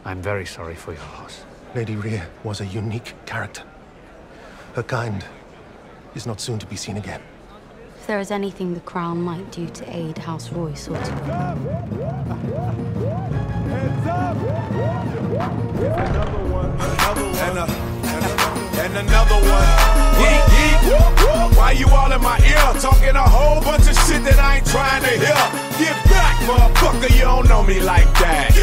I'm very sorry for your loss. Lady Rhea was a unique character. Her kind is not soon to be seen again. If there is anything the Crown might do to aid House Royce or to... Heads up! Another one. And another one. Yeet, yeet. Why you all in my ear? Talking a whole bunch of shit that I ain't trying to hear. Get back, motherfucker, you don't know me like that.